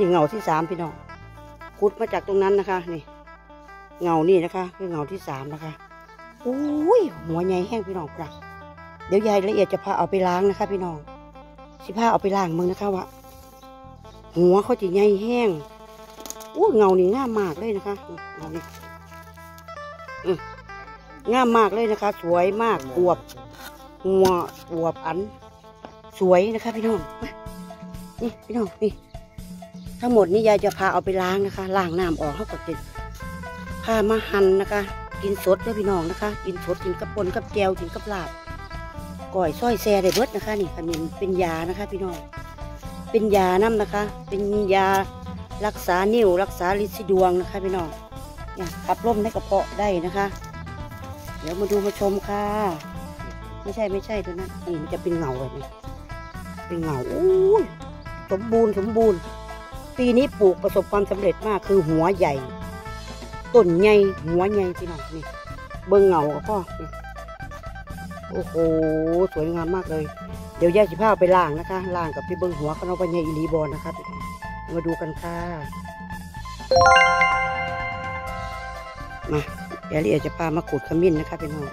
นี่เงาที่3พี่น้องขุดมาจากตรงนั้นนะคะนี่เงานี่นะคะคือเงาที่3นะคะโอ้ยหัวใหญ่แห้งพี่น้องครับเดี๋ยวยายละเอียดจะพาเอาไปล้างนะคะพี่น้องสิพาเอาไปล้างมึงนะคะว่าหัวเขาจะใหญ่แห้งอู้เงานี่งามมากเลยนะคะเงานี่งามมากเลยนะคะสวยมากอวบหัวอวบอันสวยนะคะพี่น้องนี่พี่น้องนี่ทั้งหมดนี้ยายจะพาเอาไปล้างนะคะล้างน้ำออกเขาก็จะพามาหั่นนะคะกินสดด้วยพี่น้องนะคะกินสดกินกับปนกับแจวกินกับลาบก่อยส้อยแซ่ได้เบิดนะคะนี่ขมิ้นเป็นยานะคะพี่น้องเป็นยาน้ำนะคะเป็นยารักษานิ่วรักษาลิ้นสีดวงนะคะพี่น้องเนี่ยขับลมในกระเพาะได้นะคะเดี๋ยวมาดูมาชมค่ะไม่ใช่ตัวนั้นนี่มันจะเป็นเงาแบบนี้เป็นเงาอู้ยสมบูรณ์ปีนี้ปลูกประสบความสำเร็จมากคือหัวใหญ่ต้นใหญ่หัวใหญ่พี่น้องนี่เบิ้งเงากับพ่อโอ้โหสวยงามมากเลยเดี๋ยวแยกสิผ้าไปล้างนะคะล้างกับพี่เบิ้งหัวเขาเอาไปใหญ่อีลีบอลนะคะมาดูกันค่ะมาเดี๋ยวเราจะพามาขูดขมิ้นนะคะพี่น้อง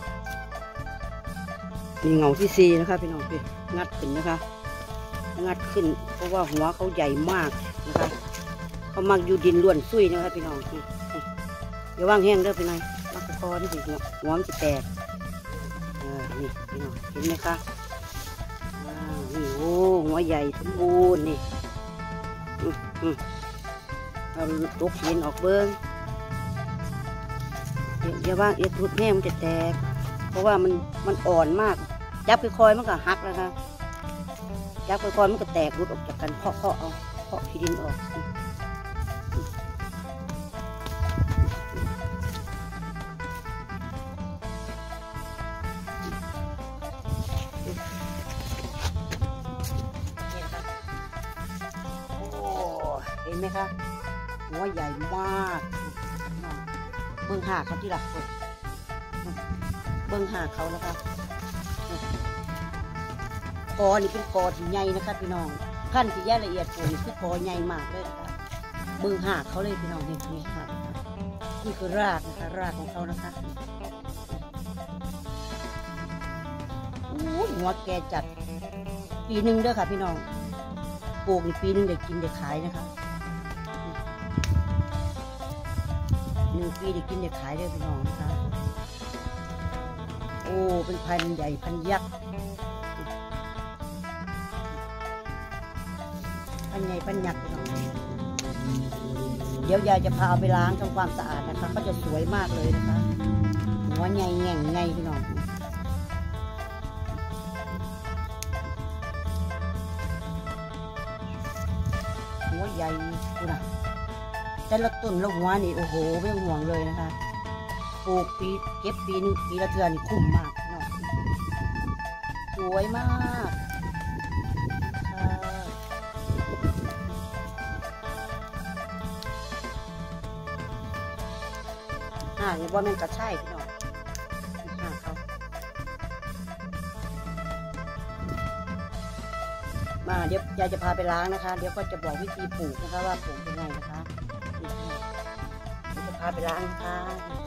นี่เงาที่4นะคะพี่น้องพี่งัดขึ้นนะคะงัดขึ้นเพราะว่าหัวเขาใหญ่มากนะคะเขามักอยู่ดินล้วนซุยนะคะพี่น้องเดี๋ยวว่างแห้งเด้อพี่น้องมักคอนี่สิหัวมันจะแตกนี่พี่น้องเห็นไหมคะนี่โอ้หัวใหญ่สมบูรณ์นี่เราตกหินออกเบิ้งอย่าว่างเอ็ดทุดแห้งมันจะแตกเพราะว่ามันอ่อนมากจับค่อยๆมันก็หักแล้วค่ะจับค่อยๆมันก็แตกรุดออกจากกันเคาะเอาเคาะขี้ดินออกเห็นไหมคะหัวใหญ่มากเบิ้งหากเขาที่หลักคนเบิ้งหากเขานะคะกอนี่เป็นกอที่ใหญ่นะคะพี่น้องขั้นที่แยกละเอียดตัวนี้คือกอใหญ่มากเลยนะคะเบิ้งหากเขาเลยพี่น้องนี่หากนี่คือรากนะคะรากของเขานะคะหัวแกจัดปีหนึ่งเด้อค่ะพี่น้องปลูกในปีหนึ่งได้กินได้ขายนะคะ1 ปีได้กินได้ขายได้พี่น้องนะคะโอ้เป็นพันใหญ่พันยักษ์พันใหญ่พันยักษ์พี่น้องเดี๋ยวยายจะพาเอาไปล้างทำความสะอาดนะคะก็จะสวยมากเลยนะคะหัวใหญ่แง่งไงพี่น้องหัวใหญ่ดูนะแต่ละต้นละหัวนี่โอ้โหไม่ห่วงเลยนะคะปลูกปีเก็บปีนึงปีละเดือนคุ้มมากเนาะสวยมากเนี่ยว่ามันกระช่พี่น้องเขามาเดี๋ยวยายจะพาไปล้างนะคะเดี๋ยวก็จะบอกวิธีปลูกนะคะว่าปลูกยังไงนะคะจะพาไปล้างค่ะ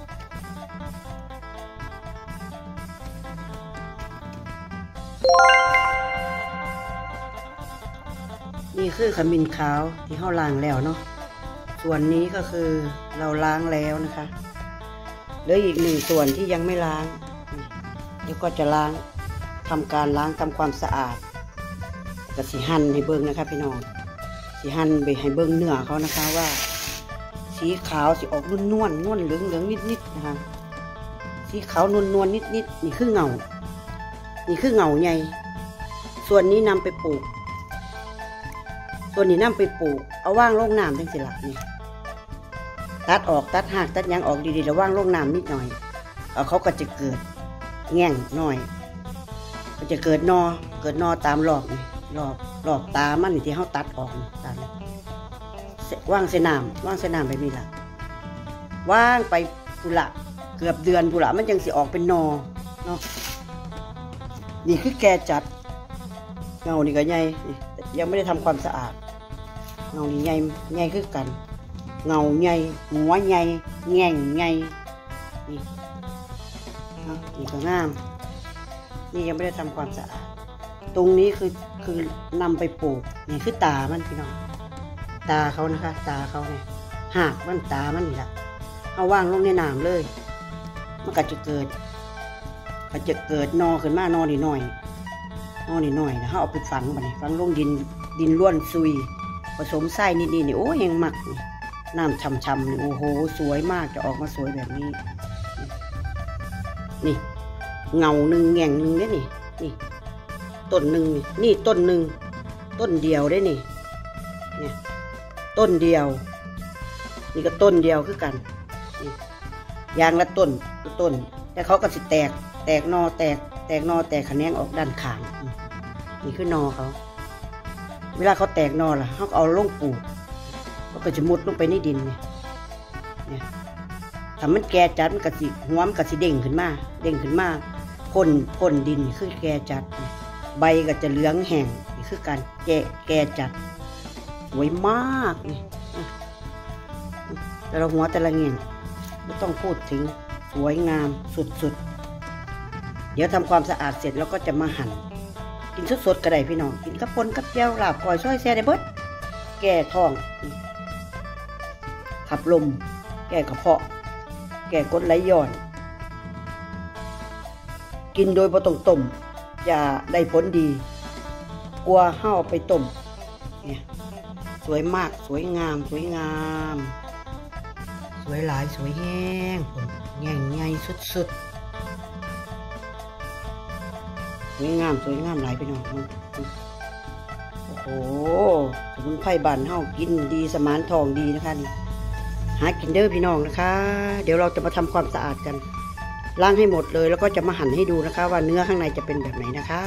นี่คือขมิ้นขาวที่เขาล้างแล้วเนาะส่วนนี้ก็คือเราล้างแล้วนะคะเหลืออีก1 ส่วนที่ยังไม่ล้างเดี๋ยวก็จะล้างทำการล้างทำความสะอาดกับสีหั่นให้เบิ้งนะคะพี่น้องสีหั่นไปให้เบิ้งเนื้อเขานะคะว่าสีขาวสีออกนวลเหลืองนิดนะคะสีขาวนวลนิดนี่คือเงาใหญ่ส่วนนี้นำไปปลูกส่วนนี้นำไปปลูกเอาว่างลงน้ำจังสิหลักนี่ตัดออกตัดหักตัดยังออกดีๆแล้วว่างลงน้ำนิดหน่อยเขาก็จะเกิดแง่งหน่อยก็จะเกิดนอตามหลอกนี่หลอกตามันที่เขาตัดออกตัดว่างเสน้ำไปมีละว่างไปปุระเกือบเดือนปุระมันยังสิออกเป็นนอเนาะนี่คือแกจัดเงานี่ก็ใหญ่ยังไม่ได้ทำความสะอาดเงานี่ใหญ่ใหญ่คือกันเงาใหญ่หัวใหญ่แง่งใหญ่นี่นี่ก็งามนี่ยังไม่ได้ทำความสะอาดตรงนี้คือนำไปปลูกนี่คือตามันพี่น้องตาเขานะคะตาเขาเนี่ยหากมันตามันนี่แหละเอาว่างลงในน้ำเลยมันก็จะเกิดนอขึ้นมานอนิดหน่อยนะเขาเอาไปฝังไปฝังลงดินล้วนซุยผสมไส้นิดนี่โอ้ยังหมักน้ำช่ำๆนี่โอ้โหสวยมากจะออกมาสวยแบบนี้นี่เงาหนึ่งแง่งหนึ่งเนี่ยนี่ต้นหนึ่งนี่ต้นหนึ่งต้นเดียวได้นี่เนี่ยต้นเดียวนี่ก็ต้นเดียวคือกันนี่ยางละต้นแต่เขาก็สิแตกนอแตกนอแตกแขนงออกด้านข้างนี่คือนอเขาเวลาเขาแตกนอล่ะเขาเอาลงปลูกเขาก็จะมุดลงไปในดินเนี่ยถ้ามันแก่จัดมันก็สิหัวมันก็สิเด้งขึ้นมาพ่นดินคือแก่จัดใบก็จะเหลืองแห้งนี่คือการแก่จัดสวยมากนี่แต่ละหัวแต่ละเงี้ยไม่ต้องพูดถึงสวยงามสุดๆเดี๋ยวทำความสะอาดเสร็จแล้วก็จะมาหั่นกินสดๆก็ได้พี่น้องกินกับปนกับแก้วลาบก้อยซอยแซ่ได้เบิดแก้ท้องขับลมแก้กระเพาะแก้กรดไหลย้อนกินโดยบ่ต้องต้มจะได้ผลดีกลัวห่อไปต้มเนี่ยสวยมากสวยงามสวยหลายสวยแห้งผมใหญ่สุดๆสวยงามหลายไปหน่อยโอ้โหสมุนไพรบ้านเฮากินดีสมานทองดีนะคะนี่หากินเด้อพี่น้องนะคะเดี๋ยวเราจะมาทำความสะอาดกันล้างให้หมดเลยแล้วก็จะมาหั่นให้ดูนะคะว่าเนื้อข้างในจะเป็นแบบไหนนะคะ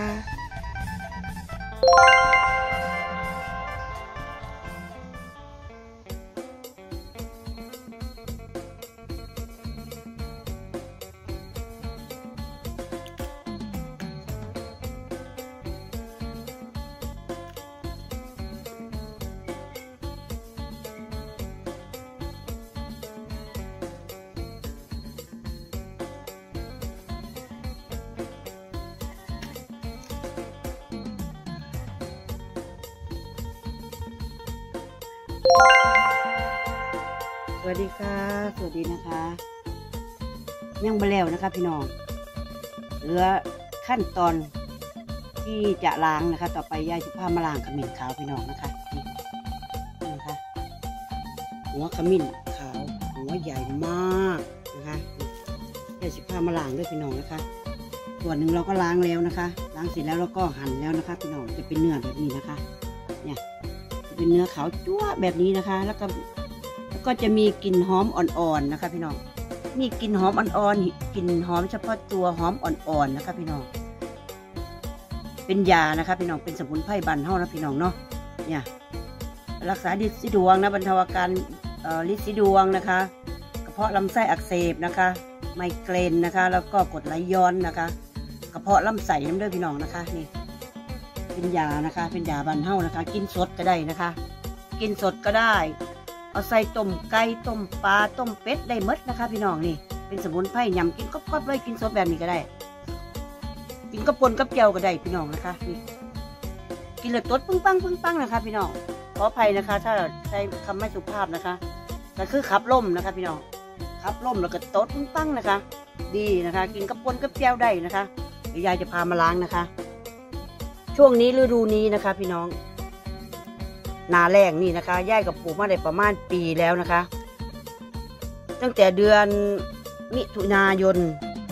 สวัสดีค่ะสวัสดีนะคะยังไม่แล้วนะคะพี่น้องเหลือขั้นตอนที่จะล้างนะคะต่อไปยายจะพามาล้างขมิ้นขาวพี่น้องนะคะนี่นะคะหัวขมิ้นขาวหัวใหญ่มากนะคะยายจะพามาล้างด้วยพี่น้องนะคะส่วนหนึ่งเราก็ล้างแล้วนะคะล้างเสร็จแล้วเราก็หั่นแล้วนะคะพี่น้องจะเป็นเนื้อแบบนี้นะคะเนี่ยจะเป็นเนื้อขาวจั๊วแบบนี้นะคะแล้วก็จะมีกลิ่นหอมอ่อนๆนะคะพี่น้องมีกลิ่นหอมอ่อนๆกลิ่นหอมเฉพาะตัวหอมอ่อนๆนะคะพี่น้องเป็นยานะคะพี่น้องเป็นสมุนไพรบ้านเฮานะพี่น้องเนาะเนี่ยรักษาลินสีดวงนะบรรเทาอาการลินสีดวงนะคะกระเพาะลำไส้อักเสบนะคะไมเกรนนะคะแล้วก็กรดไหลย้อนนะคะกระเพาะลำไส้น้ำเลือดพี่น้องนะคะนี่เป็นยานะคะเป็นยาบ้านเฮานะคะกินสดก็ได้นะคะกินสดก็ได้เอาใส่ต้มไก่ต้มปลาต้มเป็ดได้หมดนะคะพี่น้องนี่เป็นสมุนไพรยำกินก๊อบๆเลยกินสดแบบนี้ก็ได้กินกับปนกับเจียวก็ได้พี่น้องนะคะนี่กินเลยตดปึ้งปังนะคะพี่น้องขออภัยนะคะถ้าใช้คำไม่สุภาพนะคะก็คือขับล่มนะคะพี่น้องขับล่มแล้วก็ตดปึ้งปังนะคะดีนะคะกินกับปนกับเจียวได้นะคะเดี๋ยวยายจะพามาล้างนะคะช่วงนี้ฤดูนี้นะคะพี่น้องนาแรงนี่นะคะย่ายกับปลูกมาได้ประมาณปีแล้วนะคะตั้งแต่เดือนมิถุนายน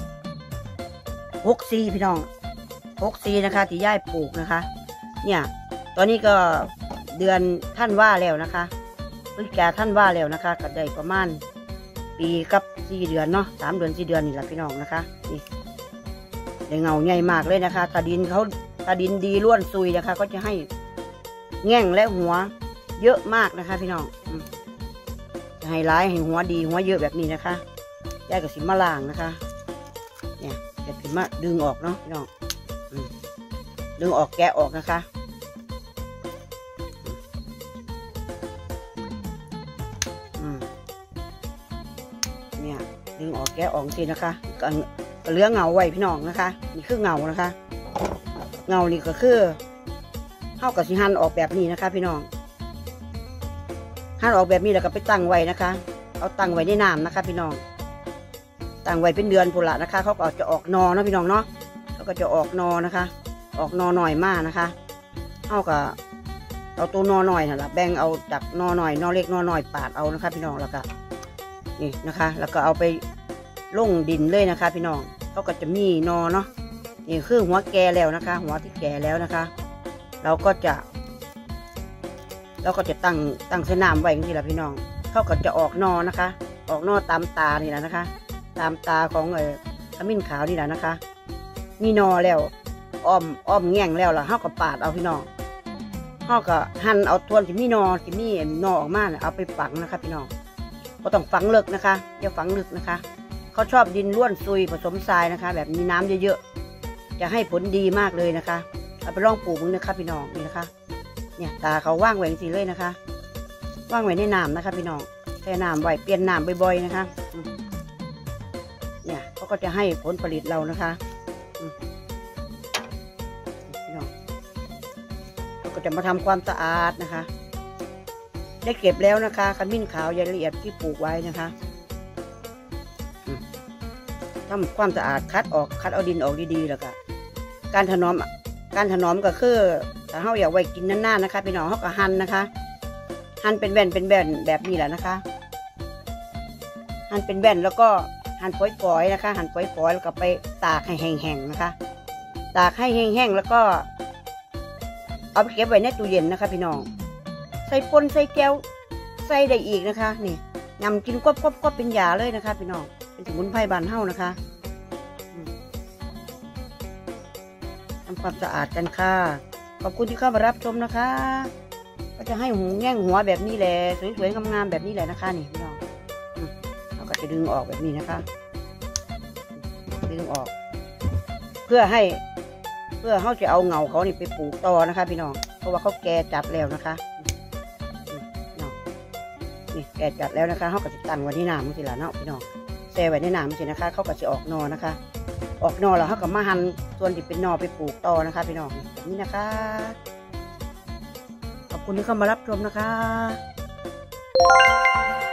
64พี่น้อง64นะคะที่ย่ายปลูกนะคะเนี่ยตอนนี้ก็เดือนท่านว่าแล้วนะคะพฤศจิกาท่านว่าแล้วนะคะก็ได้ประมาณปีกับ4 เดือนเนาะ3 เดือน 4 เดือนนี่แหละพี่น้องนะคะนี่ได้เงาใหญ่มากเลยนะคะตาดินดีล้วนซุยนะคะก็จะให้แง่งและหัวเยอะมากนะคะพี่น้องให้ร้ายให้หัวดีหัวเยอะแบบนี้นะคะยายกับสิมาล้างนะคะเนี่ยจะสิมาดึงออกเนาะพี่น้องดึงออกแกะออกนะคะดึงออกแกะออกสินะคะก็เหลือเงาไว้พี่น้องนะคะนี่คือเงานะคะเงานี่ก็คือเท่ากับสิหั่นออกแบบนี้นะคะพี่น้องหั่นออกแบบนี้แล้วก็ไปตั้งไว้นะคะเอาตั้งไว้ในน้ำนะคะพี่น้องตั้งไว้เป็นเดือนพุ่นละนะคะเขาก็จะออกนอเนาะพี่น้องเนาะเขาก็จะออกนอนะคะออกนอหน่อยมากนะคะเท่ากับเอาตัวนอหน่อยนั่นแหละแบ่งเอาจากนอหน่อยนอเล็กนอหน่อยปาดเอานะคะพี่น้องแล้วก็นี่นะคะแล้วก็เอาไปลงดินเลยนะคะพี่น้องเขาก็จะมีนอเนาะนี่คือหัวแก่แล้วนะคะหัวที่แก่แล้วนะคะเราก็จะตั้งเส้นน้ำไว้อย่างนี้แหละพี่น้องเขาก็จะออกนอนะคะออกนอตามตานี่แหละนะคะตามตาของขมิ้นขาวนี่แหละนะคะมีนอแล้วอ้อมแง่งแล้วล่ะเขาก็ปาดเอาพี่น้องเขาก็หั่นเอาทวนที่มีนอออกมาเอาไปฝังนะคะพี่น้องก็ต้องฝังลึกนะคะอย่าฝังลึกนะคะเขาชอบดินร่วนซุยผสมทรายนะคะแบบมีน้ำเยอะๆจะให้ผลดีมากเลยนะคะเอาไปลองปลูกมึงนะคะพี่น้องนี่นะคะเนี่ยตาเขาว่างไว้สิเลยนะคะว่างไว้ในน้ำนะคะพี่น้องแช่น้ำไว้เปลี่ยนน้ำบ่อยๆนะคะเนี่ยเขาก็จะให้ผลผลิตเรานะคะพี่น้องเราก็จะมาทำความสะอาดนะคะได้เก็บแล้วนะคะขมิ้นขาวใยละเอียดที่ปลูกไว้นะคะทำความสะอาดคัดเอาดินออกดีๆแล้วก็การถนอมก็คือถ้าเราอยากไว้กินนานๆนะคะพี่น้องเขาก็หั่นนะคะหั่นเป็นแว่นแบบนี้แหละนะคะหั่นเป็นแว่นแล้วก็หั่นฝอยๆนะคะหั่นฝอยๆแล้วก็ไปตากให้แห้งๆนะคะตากให้แห้งๆแล้วก็เอาไปเก็บไว้ในตู้เย็นนะคะพี่น้องใส่ปนใส่แก้วใส่ได้อีกนะคะนี่ยำกินก็เป็นยาเลยนะคะพี่น้องเป็นสมุนไพรบ้านเฮานะคะทำความสะอาดกันค่ะขอบคุณที่เข้ามารับชมนะคะก็จะให้แง่งหัวแบบนี้แหละสวยๆงามๆแบบนี้แหละนะคะนี่พี่น้องเราก็จะดึงออกแบบนี้นะคะดึงออกเพื่อเขาจะเอาเงาเขานี่ไปปลูกต่อนะคะพี่น้องเพราะว่าเขาแก่จัดแล้วนะคะนี่แก่จัดแล้วนะคะเขาก็จะตั้งไว้ในน้ำมันสิละเนาะพี่น้องแช่ไว้ในน้ำมันสินะคะเขาก็จะออกนอนะคะออกนอแล้วเขาก็มาหั่นส่วนที่เป็นนอไปปลูกต่อนะคะพี่น้องแบบนี้นะคะขอบคุณที่เข้ามารับชมนะคะ